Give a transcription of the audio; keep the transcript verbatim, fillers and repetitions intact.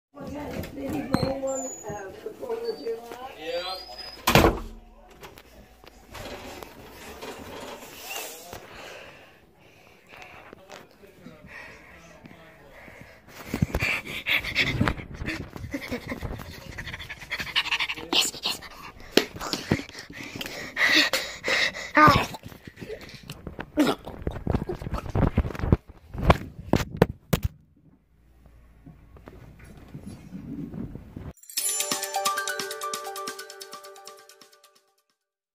Did he bring one uh, for Fourth of July? Yeah.